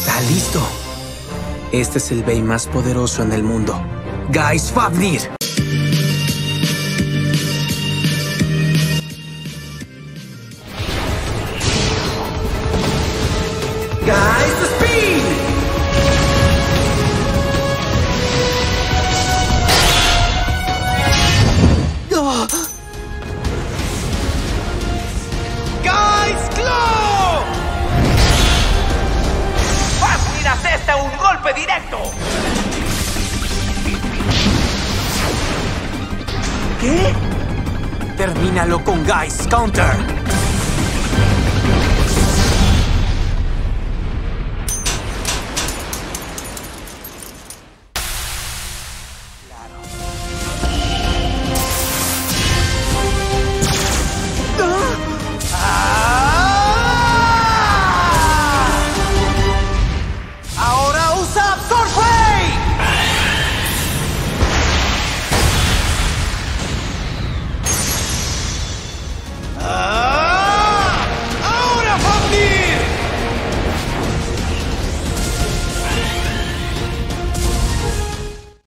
Está listo. Este es el Bey más poderoso en el mundo. Geist Fafnir. Geist Speed. Oh. Geist Claw. ¡Fafnir asesta un golpe directo! ¿Qué? Termínalo con Geist Counter.